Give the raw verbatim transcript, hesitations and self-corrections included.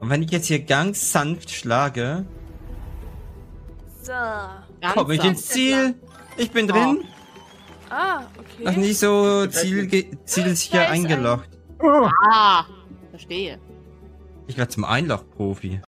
Und wenn ich jetzt hier ganz sanft schlage, So. Ganz komme ich ins sanft. Ziel. Ich bin drin. Ah, okay. Noch nicht so zielge zielsicher Da ist ein- eingeloggt. Ah, verstehe. Ich werde zum Einloch-Profi.